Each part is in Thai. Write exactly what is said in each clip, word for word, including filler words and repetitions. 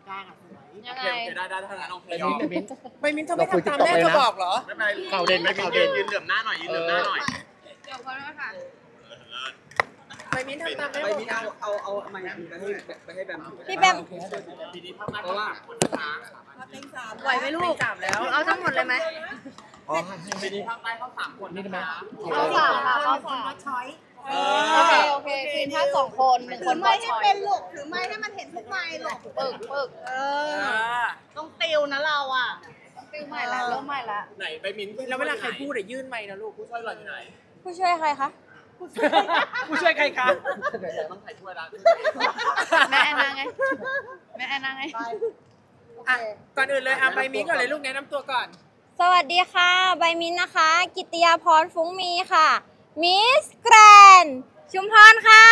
กลางอ่ะสวยยังไงได้ได้ถ้างั้นลองเพลใบยอมิ้นใบมิ้นเธอไม่ทำตามแม่เธอบอกเหรอไม่เป็นไรข่าวเด่นไม่ข่าวเด่นยืนเหลื่อมหน้าหน่อยยืนเหลื่อมหน้าหน่อยเดี๋ยวก่อนนะคะใบมิ้นทำตามแม่บอกเอาเอาเอาไมค์ไปให้ไปให้แบมพี่แบมเพราะว่าไหวไหมลูกเอาทั้งหมดเลยไหมปีนี้ภาคใต้เข้าสามคนนี่ได้ไหมเอาสามค่ะเอาสามโอเคโอเคทีมถ้าสองคนหนึ่งคนบอลชอยเป็นลูกถือไม้ให้มันเห็นทุกไม้หรอกปึกปึกเออต้องติวนะเราอ่ะต้องติวใหม่ละเริ่มใหม่ละไหนใบมิ้นแล้วเวลาใครพูดอะยื่นไมค์นะลูกผู้ช่วยหล่อนอยู่ไหนผู้ช่วยใครคะผู้ช่วยใครคะต้องใครช่วยละแม่แอนนาไงแม่แอนนาไงอ่ะก่อนอื่นเลยอ่ะใบมิ้นก่อนเลยลูกแนะนำตัวก่อนสวัสดีค่ะใบมิ้นนะคะ กิตยาพรฟุ้งมีค่ะมิสแกรนชุมพรค่ะ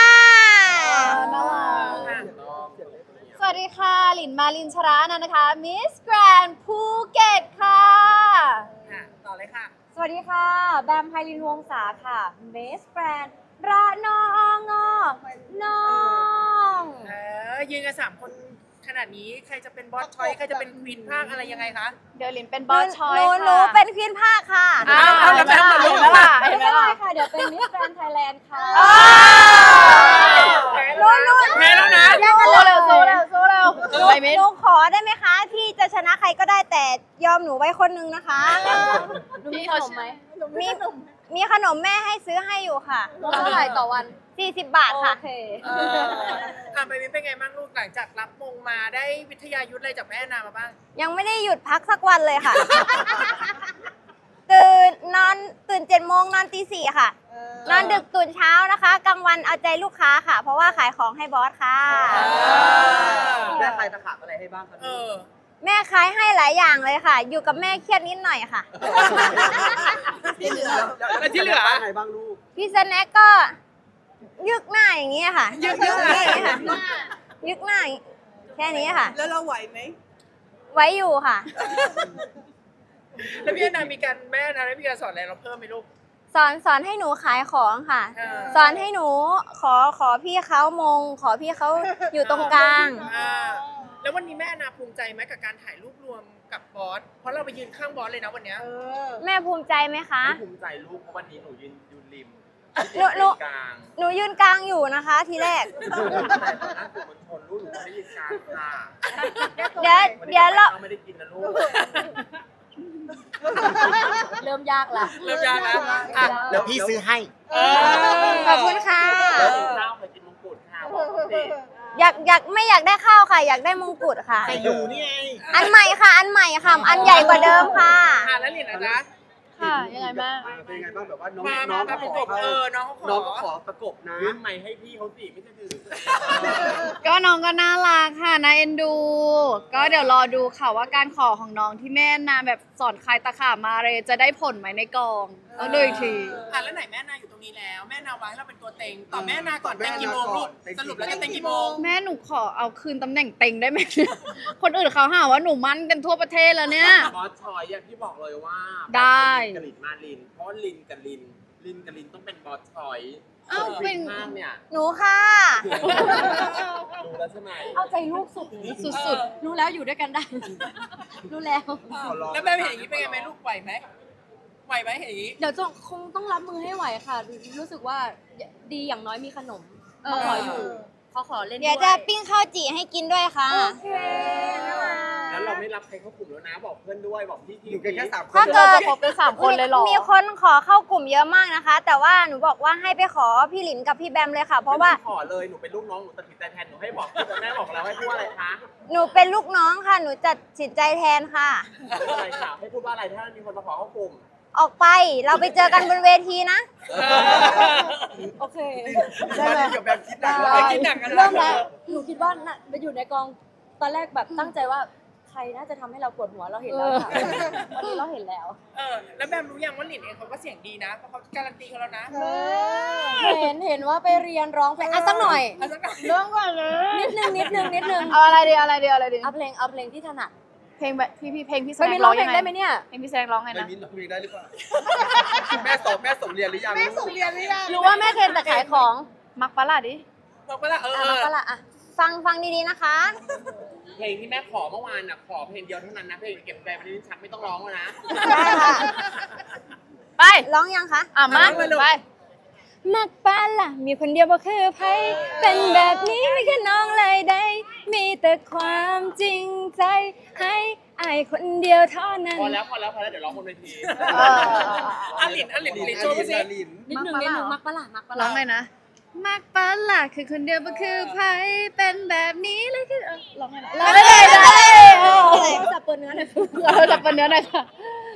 สวัสดีค่ะหลินมาลินชรานันนะคะมิสแกรนภูเก็ตค่ะต่อเลยค่ะสวัสดีค่ะแบมไพลินวงศาค่ะมิสแกรนระนองน้องเออยืนกันสามคนขนาดนี้ใครจะเป็นบอสชอยใครจะเป็นควีนภาคอะไรยังไงคะเดี๋ยวลินเป็นบอสชอยค่ะหนูเป็นควีนภาคค่ะอ้าวแล้วแบมมาลูกเห็นไหมล่ะเห็นไหมล่ะค่ะเดี๋ยวเป็นมิสแกรนไทยแลนด์ค่ะลุ้นลุ้นแพ้แล้วนะโซเร็วโซเร็วโซเร็วหนูขอได้ไหมคะพี่จะชนะใครก็ได้แต่ยอมหนูไว้คนนึงนะคะมีขนมไหมมีมีขนมแม่ให้ซื้อให้อยู่ค่ะเท่าไหร่ต่อวันสี่สิบบาทค่ะโอเคอ่ะไปมิ้นเป็นไงบ้างลูกหลังจากรับมงมาได้วิทยายุทธอะไรจากแม่นามาบ้างยังไม่ได้หยุดพักสักวันเลยค่ะตื่นนอนตื่นเจ็ดโมงนอนตีสี่ค่ะนอนดึกตื่นเช้านะคะกลางวันเอาใจลูกค้าค่ะเพราะว่าขายของให้บอสค่ะแม่ใครตะขาบอะไรให้บ้างครับแม่ขายให้หลายอย่างเลยค่ะอยู่กับแม่เครียดนิดหน่อยค่ะที่เหลือแล้วที่เหลือไงบ้างลูกพี่สแน็คก็ยึกหน้าอย่างนี้ค่ะยึกยึกหน้าค่ะยึกหน้าแค่นี้ค่ะแล้วเราไหวไหมไหวอยู่ค่ะแล้วพี่นามีการแม่นาได้มีการสอนอะไรเราเพิ่มไหมลูกสอนสอนให้หนูขายของค่ะสอนให้หนูขอขอพี่เขามงขอพี่เขาอยู่ตรงกลางแล้ววันนี้แม่นาภูมิใจไหมกับการถ่ายรูปรวมกับบอสเพราะเราไปยืนข้างบอสเลยนะวันนี้แม่ภูมิใจไหมคะภูมิใจลูกเพราะวันนี้หนูยืนยืนริมหนูหนูหนูยืนกลางอยู่นะคะทีแรกเดี๋ยวเดี๋ยวเราไม่ได้กินนะลูกเริ่มยากละเริ่มยากนะแล้วพี่ซื้อให้ขอบคุณค่ะข้าวไปกินมงกุฎค่ะอยากอยากไม่อยากได้ข้าวค่ะอยากได้มงกุฎค่ะแต่อยู่นี่ไงอันใหม่ค่ะอันใหม่ค่ะอันใหญ่กว่าเดิมค่ะค่ะแล้วหลินนะจ๊ะค่ะยังไงบ้างเป็นยังไงบ้างแบบว่าน้องน้องเขาขอเออน้องเขาขอน้องขอประกบนะยื่นไมค์ให้พี่เขาสิไม่ใช่ถือก็น้องก็น่ารักค่ะน่าเอ็นดูก็เดี๋ยวรอดูค่ะว่าการขอของน้องที่แม่นาแบบสอนคลายตะขาบมาเลยจะได้ผลไหมในกองต้องดูอีกทีอ่ะแล้วไหนแม่นาอยู่ตรงนี้แล้วแม่นาไว้เราเป็นตัวเต็งต่อแม่นาก่อนเต็งกี่โมงลูกสรุปแล้วจะเต็งกี่โมงแม่หนูขอเอาคืนตำแหน่งเต็งได้ไหมคนอื่นเขาหาว่าหนูมั่นกันทั่วประเทศแล้วเนี่ยบอสชอยอย่างที่บอกเลยว่าได้กลินมาลินเพราะลินกับลินลินกับลินต้องเป็นบอสชอยเอ้าเป็นข้างเนี่ยหนูค่ะรู้แล้วใช่ไหมเอาใจลูกสุดสุดๆรู้แล้วอยู่ด้วยกันได้รู้แล้วแล้วแม่เห็นอย่างนี้เป็นไงแม่ลูกไหวไหมไหวไหมเห็นอย่างนี้เดี๋ยวจะคงต้องรับมือให้ไหวค่ะรู้สึกว่าดีอย่างน้อยมีขนมมาขออยู่เขาขอเล่นเดี๋ยวจะปิ้งข้าวจี่ให้กินด้วยค่ะโอเคแล้วเราไม่รับใครเข้ากลุ่มแล้วนะบอกเพื่อนด้วยบอกพี่อยู่กันแค่สามคนถ้าเกิดครบเป็นสามคนเลยหรอมีคนขอเข้ากลุ่มเยอะมากนะคะแต่ว่าหนูบอกว่าให้ไปขอพี่หลินกับพี่แบมเลยค่ะเพราะว่าขอเลยหนูเป็นลูกน้องหนูตัดสินใจแทนหนูให้บอกแม่บอกแล้วให้พูดว่าอะไรคะหนูเป็นลูกน้องค่ะหนูจัดสินใจแทนค่ะอะไรค่ะให้พูดว่าอะไรถ้ามีคนมาขอเข้ากลุ่มออกไปเราไปเจอกันบนเวทีนะโอเคได้ไหมกับแบบคิดหนักคิดหนักกันเริ่มแล้วหนูคิดว่าไปอยู่ในกองตอนแรกแบบตั้งใจว่าใครน่าจะทำให้เราปวดหัวเราเห็นแล้วค่ะตอนนี้เราเห็นแล้วเออแล้วแบมรู้ยังว่าหลินเองเขาก็เสียงดีนะเพราะเขาการันตีเขาแล้วนะเห็นเห็นว่าไปเรียนร้องเพลงอ่ะสักหน่อยเรื่องก่อนเลยนิดนึงนิดนึงนิดนึงเอาอะไรดีอะไรดีอะไรดีเอาเพลงเอาเพลงที่ถนัดเพลงแบบพี่พี่เพลงพี่แสดงร้องยังไงได้ไหมเนี่ยเพลงพี่แสดงร้องไงนะไม่มีเพลงได้หรือเปล่าแม่สอบแม่ส่งเรียนหรือยังแม่ส่งเรียนหรือยังรู้ว่าแม่เทนแต่ขายของมักปลาล่ะดิมักปลาล่ะเออมักปลาล่ะอ่ะฟังฟังดีๆนะคะเพลงที่แม่ขอเมื่อวานน่ะขอเพลงเดียวเท่านั้นนะเพลงเก็บใจมันลิ้นชักไม่ต้องร้องแล้วนะได้ค่ะไปร้องยังคะอ่ะมาไปมักป้านล่ะ มีคนเดียวบ่คือไผเป็นแบบนี้ไม่แค่น้องเลยได้ มีแต่ความจริงใจ ให้อายคนเดียวเท่านั้นพอแล้วพอแล้วพอแล้วเดี๋ยวร้องบนเวทีอันหลินอันหลินลินหลินลินโชว์ไปสิลินนิดนึงนิดนึงมักปะล่ะมักปะร้ล่ะองเลยนะมักป้าล่ะคือคนเดียวบ่คือไผเป็นแบบนี้เลยคือเออร้องไงนะร้องได้เลยได้จับตัวเนื้อหน่อยเราจับเป็นเนื้อหน่อยค่ะ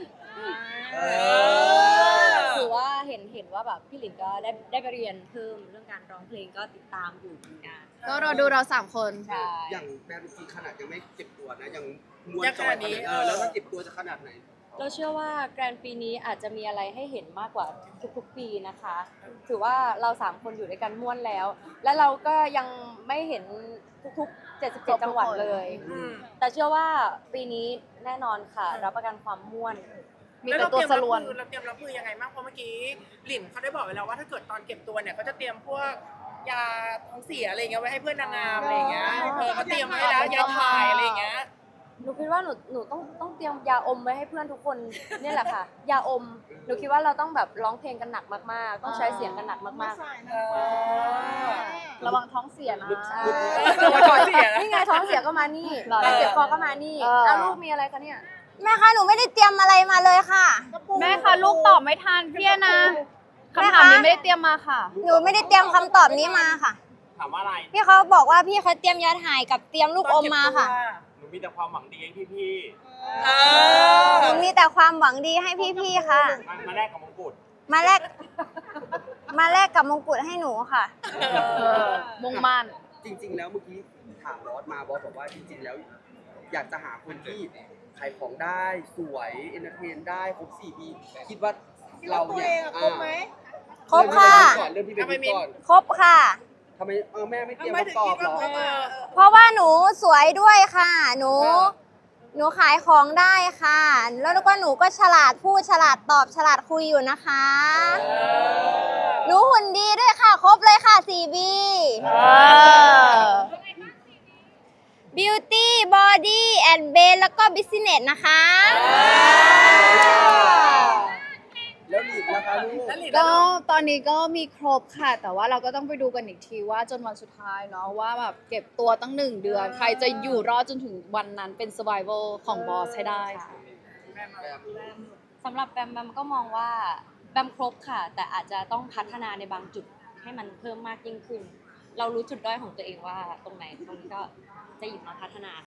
ถือว่าเห็นเห็นว่าแบบพี่หลินก็ได้ได้ไปเรียนเพิ่มเรื่องการร้องเพลงก็ติดตามอยู่เหมือนกันก็รอดูเราสามคนใช่อย่างแบรนด์จริงขนาดยังไม่เจ็บตัวนะยังม้วนจอยขนาดนี้เออแล้วถ้าเจ็บตัวจะขนาดไหนเราเชื่อว่าแกรนด์ปีนี้อาจจะมีอะไรให้เห็นมากกว่าทุกๆปีนะคะ ถือว่าเราสามคนอยู่ด้วยกันม่วนแล้ว และเราก็ยังไม่เห็นทุกๆเจ็ดสิบเจ็ดจังหวัดเลยอืมแต่เชื่อว่าปีนี้แน่นอนค่ะ รับประกันความม่วนมีแต่ตัวสลวนเราเตรียมรับมือยังไงบ้างเพราะเมื่อกี้หลินเขาได้บอกไว้แล้วว่าถ้าเกิดตอนเก็บตัวเนี่ยเขาจะเตรียมพวกยาท้องเสียอะไรเงี้ยไว้ให้เพื่อนนางงามอะไรเงี้ยเออเขาเตรียมไว้แล้วยาถ่ายอะไรเงี้ยหนูคิดว่าหนูหนูต้องต้องเตรียมยาอมไว้ให้เพื่อนทุกคนเนี่ยแหละค่ะ ยาอมหนูคิดว่าเราต้องแบบร้องเพลงกันหนักมากๆ ต้องใช้เสียงกันหนักมากๆระวังท้องเสียนะตัวท้องเสียนะนี่ไงท้องเสียก็มานี่หรอการเจ็บคอก็มานี่เออเอาลูกมีอะไรคะเนี่ยแม่คะหนูไม่ได้เตรียมอะไรมาเลยค่ะแม่คะลูกตอบไม่ทันพี่นะแม่คะคำถามนี้ไม่ได้เตรียมมาค่ะหนูไม่ได้เตรียมคำตอบนี้มาค่ะถามว่าอะไรพี่เขาบอกว่าพี่เขาเตรียมยาถ่ายกับเตรียมลูกอมมาค่ะหนูมีแต่ความหวังดีให้พี่เอหนูอมีแต่ความหวังดีให้พี่ๆค่ะๆมามาแลกกับมงกุฎมาแลกมาแลกกับมงกุฎให้หนูค่ะเออมุ่งมั่นจริง ๆ แล้วเมื่อกี้ถามบอสมาบอสบอกว่าจริง ๆ แล้ว อยากจะหาคนที่ขายของได้สวยเอนเตอร์เทนได้ครบสี่ปีคิดว่าเราเนี่ยอ่าครบค่ะเริ่มที่เป็นก่อนครบค่ะทำไมเออแม่ไม่เตรียมทำไมถึงคำตอคิบดหรว่าอเขามาเพราะว่าหนูสวยด้วยค่ะ หนู หนูขายของได้ค่ะ แล้วก็หนูก็ฉลาดพูดฉลาดตอบฉลาดคุยอยู่นะคะ หนูหุ่นดีด้วยค่ะ ครบเลยค่ะ สี่บี Beauty Body and Brain แล้วก็ Business นะคะแล้วหลีดนะคะลูกแล้วหลินก็ตอนนี้ก็มีครบค่ะ แต่ว่าเราก็ต้องไปดูกันอีกทีว่าจนวันสุดท้ายเนาะว่าแบบเก็บตัวตั้งหนึ่งเดือน ใครจะอยู่รอดจนถึงวันนั้นเป็น survival ของบอสให้ได้ค่ะสำหรับแบมแบมก็มองว่าแบมครบค่ะ แต่อาจจะต้องพัฒนาในบางจุดให้มันเพิ่มมากยิ่งขึ้น เรารู้จุดด้อยของตัวเองว่าตรงไหนตรงนี้ก็จะหยิบมาพัฒนา